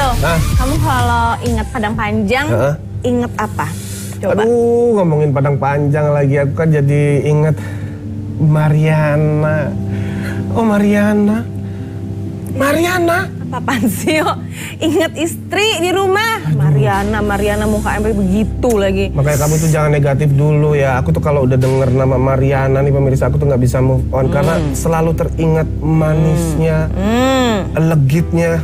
Rio, kamu kalau ingat Padang Panjang, inget apa? Coba. Aduh, ngomongin Padang Panjang lagi, aku kan jadi inget Mariana. Oh, Mariana. Apaan sih, yo? Inget istri di rumah. Mariana mukanya begitu lagi. Makanya kamu tuh jangan negatif dulu ya. Aku tuh kalau udah denger nama Mariana nih pemirsa, aku tuh nggak bisa move on karena selalu teringat manisnya, legitnya.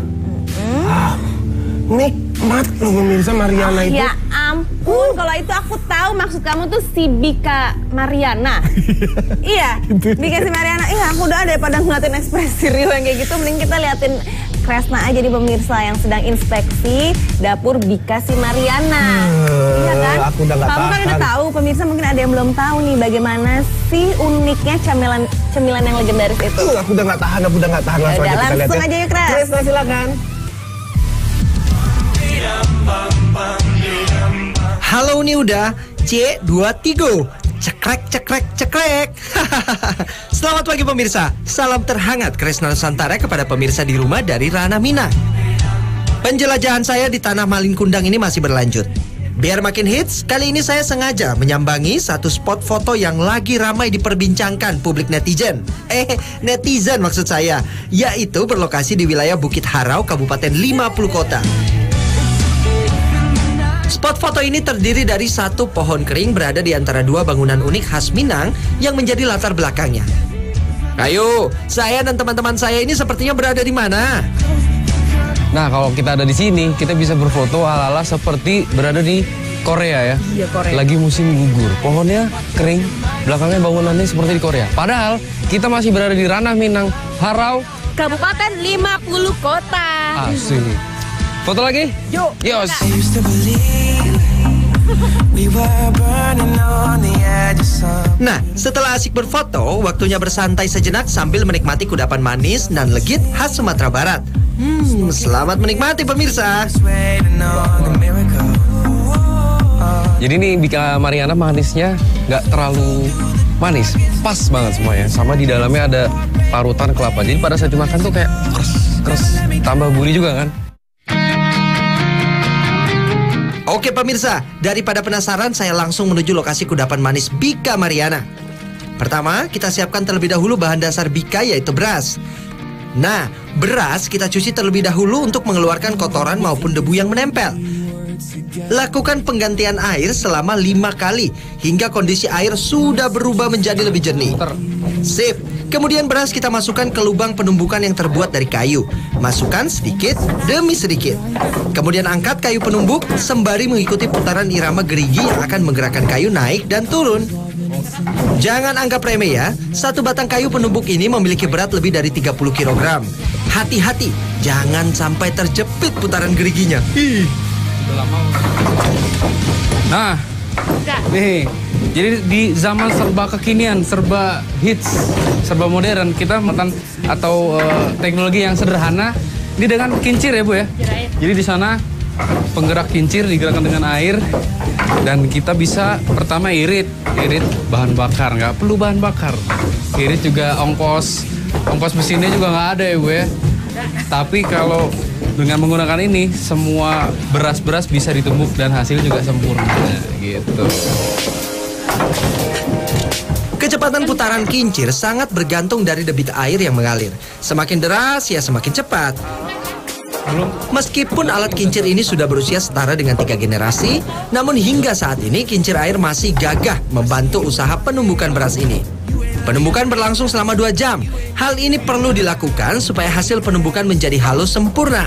Nikmat loh pemirsa Mariana itu. Ya ampun, kalau itu aku tahu maksud kamu tuh si Bika Mariana. Iya, Bika si Mariana. Iya, aku udah daripada ngeliatin ekspresi Rio yang kayak gitu, mending kita liatin Kresna aja di pemirsa yang sedang inspeksi dapur Bika si Mariana. Iya kan? Aku udah nggak tahan. Kamu kan udah tahu, pemirsa mungkin ada yang belum tahu nih bagaimana sih uniknya cemilan yang legendaris itu. Aku udah nggak tahan. Langsung aja kita lihat. Langsung aja yuk, Kres. Kresna silakan. Halo nih udah C23 cekrek. Selamat pagi pemirsa. Salam terhangat Kresna Nusantara kepada pemirsa di rumah dari Ranah Minang. Penjelajahan saya di Tanah Malin Kundang ini masih berlanjut. Biar makin hits, kali ini saya sengaja menyambangi satu spot foto yang lagi ramai diperbincangkan publik netizen. Netizen maksud saya, yaitu berlokasi di wilayah Bukit Harau, Kabupaten 50 Kota. Spot foto ini terdiri dari satu pohon kering berada di antara dua bangunan unik khas Minang yang menjadi latar belakangnya. Ayo, saya dan teman-teman saya ini sepertinya berada di mana? Nah, kalau kita ada di sini, kita bisa berfoto ala-ala seperti berada di Korea ya. Iya, Korea. Lagi musim gugur, pohonnya kering, belakangnya bangunannya seperti di Korea. Padahal kita masih berada di Ranah Minang, Harau, Kabupaten 50 Kota. Asik. Foto lagi? Yuk. Yos. Nah, setelah asik berfoto, waktunya bersantai sejenak sambil menikmati kudapan manis dan legit khas Sumatera Barat. Selamat menikmati pemirsa. Jadi nih Bika Mariana manisnya nggak terlalu manis, pas banget semuanya. Sama di dalamnya ada parutan kelapa. Jadi pada saat dimakan tuh kayak keras, tambah gurih juga kan. Oke pemirsa, daripada penasaran saya langsung menuju lokasi kudapan manis Bika Mariana. Pertama, kita siapkan terlebih dahulu bahan dasar Bika yaitu beras. Nah, beras kita cuci terlebih dahulu untuk mengeluarkan kotoran maupun debu yang menempel. Lakukan penggantian air selama 5 kali hingga kondisi air sudah berubah menjadi lebih jernih. Sip. Kemudian beras kita masukkan ke lubang penumbukan yang terbuat dari kayu. Masukkan sedikit demi sedikit. Kemudian angkat kayu penumbuk sembari mengikuti putaran irama gerigi yang akan menggerakkan kayu naik dan turun. Jangan anggap remeh ya. Satu batang kayu penumbuk ini memiliki berat lebih dari 30 kg. Hati-hati, jangan sampai terjepit putaran geriginya. Nah, nih, jadi di zaman serba kekinian, serba hits, serba modern, kita makan atau teknologi yang sederhana, ini dengan kincir ya Bu ya. Jadi di sana penggerak kincir digerakkan dengan air dan kita bisa pertama irit bahan bakar, nggak perlu bahan bakar. Irit juga ongkos mesinnya juga nggak ada ya Bu ya. Tapi kalau dengan menggunakan ini, semua beras-beras bisa ditumbuk dan hasil juga sempurna, gitu. Kecepatan putaran kincir sangat bergantung dari debit air yang mengalir. Semakin deras, ya semakin cepat. Meskipun alat kincir ini sudah berusia setara dengan 3 generasi, namun hingga saat ini kincir air masih gagah membantu usaha penumbukan beras ini. Penumbukan berlangsung selama 2 jam. Hal ini perlu dilakukan supaya hasil penumbukan menjadi halus sempurna.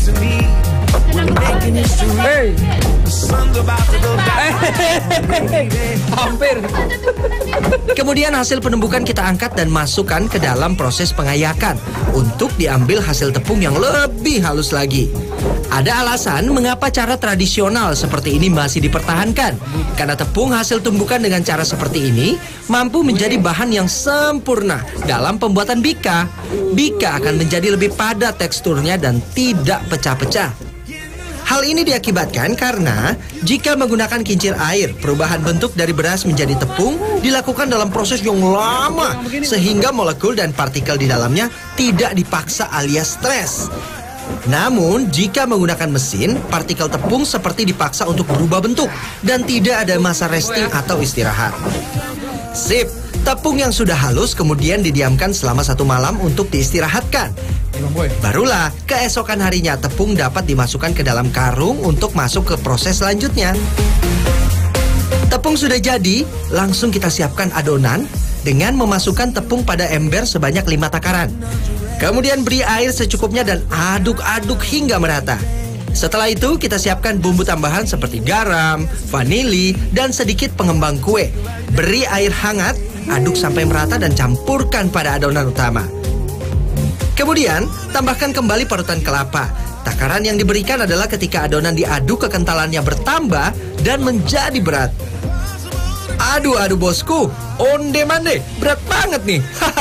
Hampir. Kemudian hasil penumbukan kita angkat dan masukkan ke dalam proses pengayakan untuk diambil hasil tepung yang lebih halus lagi. Ada alasan mengapa cara tradisional seperti ini masih dipertahankan. Karena tepung hasil tumbukan dengan cara seperti ini mampu menjadi bahan yang sempurna dalam pembuatan bika. Bika akan menjadi lebih padat teksturnya dan tidak pecah-pecah. Hal ini diakibatkan karena jika menggunakan kincir air, perubahan bentuk dari beras menjadi tepung dilakukan dalam proses yang lama sehingga molekul dan partikel di dalamnya tidak dipaksa alias stres. Namun, jika menggunakan mesin, partikel tepung seperti dipaksa untuk berubah bentuk dan tidak ada masa resting atau istirahat. Sip, tepung yang sudah halus kemudian didiamkan selama 1 malam untuk diistirahatkan. Barulah keesokan harinya tepung dapat dimasukkan ke dalam karung untuk masuk ke proses selanjutnya. Tepung sudah jadi, langsung kita siapkan adonan dengan memasukkan tepung pada ember sebanyak 5 takaran. Kemudian beri air secukupnya dan aduk-aduk hingga merata. Setelah itu kita siapkan bumbu tambahan seperti garam, vanili, dan sedikit pengembang kue. Beri air hangat, aduk sampai merata dan campurkan pada adonan utama. Kemudian tambahkan kembali parutan kelapa. Takaran yang diberikan adalah ketika adonan diaduk kekentalannya bertambah dan menjadi berat. Aduh bosku, onde-mande, berat banget nih.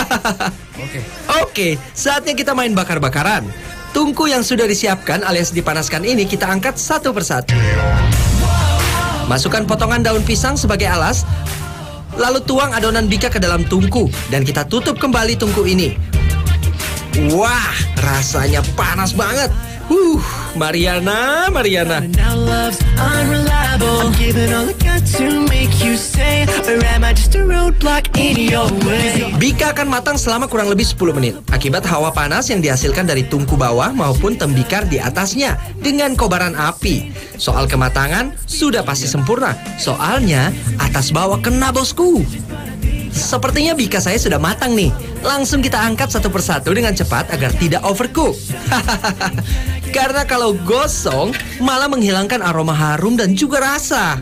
Oke, saatnya kita main bakar-bakaran. Tungku yang sudah disiapkan alias dipanaskan ini kita angkat satu persatu. Masukkan potongan daun pisang sebagai alas. Lalu tuang adonan bika ke dalam tungku dan kita tutup kembali tungku ini. Wah, rasanya panas banget. Mariana. Bika akan matang selama kurang lebih 10 menit akibat hawa panas yang dihasilkan dari tungku bawah maupun tembikar di atasnya dengan kobaran api. Soal kematangan sudah pasti sempurna, soalnya atas bawah kena bosku. Sepertinya bika saya sudah matang nih. Langsung kita angkat satu persatu dengan cepat agar tidak overcook. Karena kalau gosong malah menghilangkan aroma harum dan juga rasa.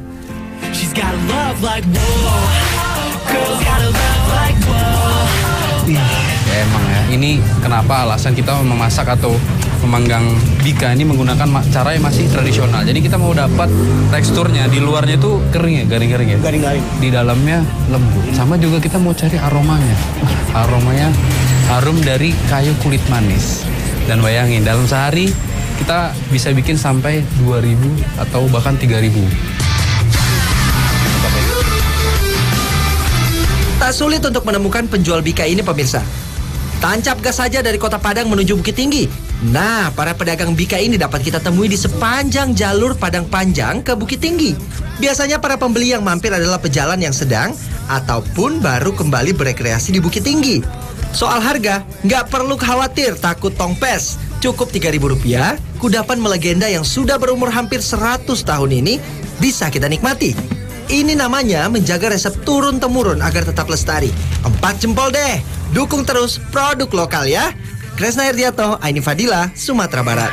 Ya emang ya, ini kenapa alasan kita memasak atau memanggang bika ini menggunakan cara yang masih tradisional. Jadi kita mau dapat teksturnya, di luarnya itu kering ya, garing-garing ya. Garing-garing. Di dalamnya lembut. Sama juga kita mau cari aromanya. Aromanya harum dari kayu kulit manis. Dan bayangin, dalam sehari kita bisa bikin sampai 2.000 atau bahkan 3.000. Tak sulit untuk menemukan penjual bika ini pemirsa. Tancap gas saja dari Kota Padang menuju Bukit Tinggi. Nah, para pedagang bika ini dapat kita temui di sepanjang jalur Padang Panjang ke Bukit Tinggi. Biasanya para pembeli yang mampir adalah pejalan yang sedang ataupun baru kembali berekreasi di Bukit Tinggi. Soal harga, nggak perlu khawatir takut tongpes. Cukup Rp3.000, kudapan melegenda yang sudah berumur hampir 100 tahun ini bisa kita nikmati. Ini namanya menjaga resep turun-temurun agar tetap lestari. 4 jempol deh. Dukung terus produk lokal ya. Kresna Herdiato, Aini Fadila, Sumatera Barat.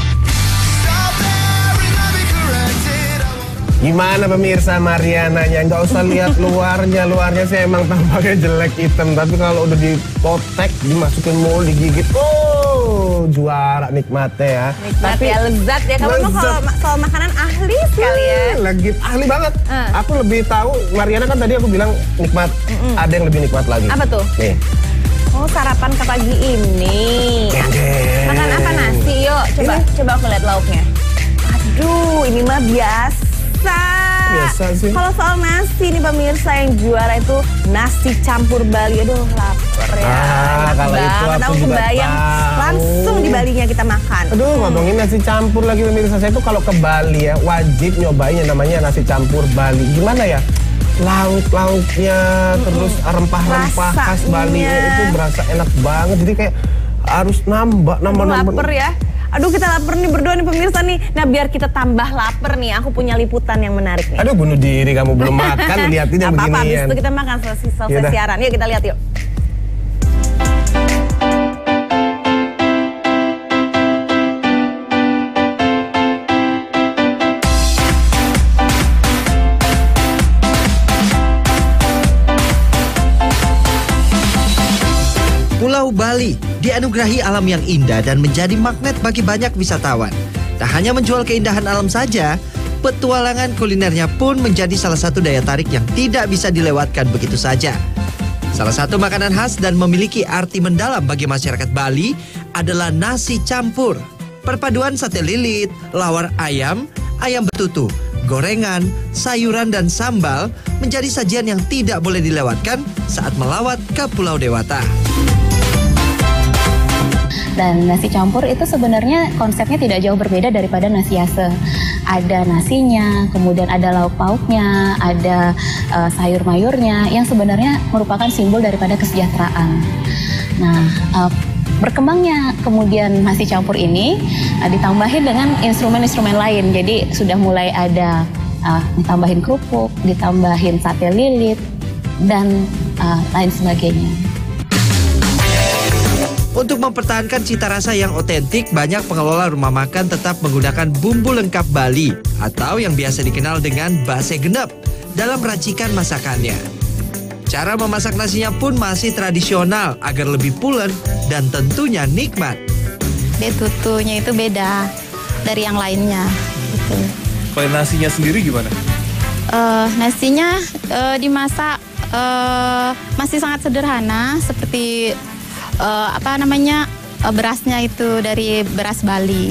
Gimana pemirsa Mariananya? Nggak usah lihat luarnya. Luarnya sih emang tampaknya jelek hitam. Tapi kalau udah dipotek, dimasukin mulut, digigit. Juara nikmatnya ya. Nikmat ya, lezat ya. Kamu mah kalau soal makanan ahli sekali ya. Lagi ahli banget. Aku lebih tahu, Mariana kan tadi aku bilang nikmat. Ada yang lebih nikmat lagi. Apa tuh? Nih. Oh, sarapan ke pagi ini. Makan apa, nasi? Yuk, coba aku lihat lauknya. Aduh, ini mah biasa. Biasa sih. Kalau soal nasi nih pemirsa, yang juara itu nasi campur Bali. Aduh, lapar ya. Kalau itu aku juga kebayang tahu. langsung di Balinya kita makan. Aduh, ngomongin nasi campur lagi pemirsa, saya tuh kalau ke Bali ya wajib nyobain yang namanya nasi campur Bali. Gimana ya? Lauk-lauknya, terus rempah-rempah khas Bali itu berasa enak banget. Jadi kayak harus nambah. Lapar ya. Aduh, kita lapar nih berdua nih pemirsa nih. Nah, biar kita tambah lapar nih, aku punya liputan yang menarik nih. Aduh, bunuh diri kamu belum makan, liatin yang beginian. Apa-apa, habis itu kita makan selesai siaran. Yuk kita lihat yuk. Pulau Bali dianugerahi alam yang indah dan menjadi magnet bagi banyak wisatawan. Tak hanya menjual keindahan alam saja, petualangan kulinernya pun menjadi salah satu daya tarik yang tidak bisa dilewatkan begitu saja. Salah satu makanan khas dan memiliki arti mendalam bagi masyarakat Bali adalah nasi campur. Perpaduan sate lilit, lawar ayam, ayam betutu, gorengan, sayuran dan sambal menjadi sajian yang tidak boleh dilewatkan saat melawat ke Pulau Dewata. Dan nasi campur itu sebenarnya konsepnya tidak jauh berbeda daripada nasi yase. Ada nasinya, kemudian ada lauk pauknya, ada sayur mayurnya yang sebenarnya merupakan simbol daripada kesejahteraan. Nah, berkembangnya kemudian nasi campur ini ditambahin dengan instrumen-instrumen lain. Jadi sudah mulai ada ditambahin kerupuk, ditambahin sate lilit, dan lain sebagainya. Untuk mempertahankan cita rasa yang otentik, banyak pengelola rumah makan tetap menggunakan bumbu lengkap Bali atau yang biasa dikenal dengan base genep dalam racikan masakannya. Cara memasak nasinya pun masih tradisional agar lebih pulen dan tentunya nikmat. Betutunya itu beda dari yang lainnya. Gitu. Kalau nasinya sendiri gimana? Nasinya dimasak masih sangat sederhana, seperti berasnya itu dari beras Bali.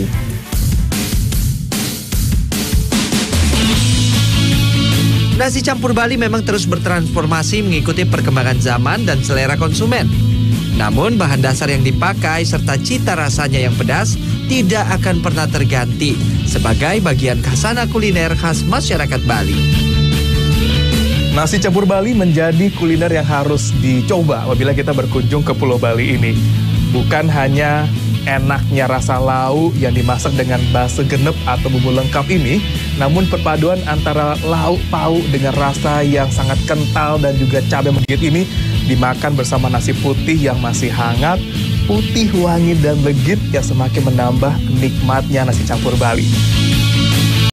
Nasi campur Bali memang terus bertransformasi mengikuti perkembangan zaman dan selera konsumen. Namun bahan dasar yang dipakai serta cita rasanya yang pedas tidak akan pernah terganti sebagai bagian khasana kuliner khas masyarakat Bali. Nasi campur Bali menjadi kuliner yang harus dicoba apabila kita berkunjung ke Pulau Bali ini. Bukan hanya enaknya rasa lauk yang dimasak dengan base genep atau bumbu lengkap ini, namun perpaduan antara lauk pauk dengan rasa yang sangat kental dan juga cabai menggigit ini dimakan bersama nasi putih yang masih hangat, putih wangi dan legit yang semakin menambah nikmatnya nasi campur Bali.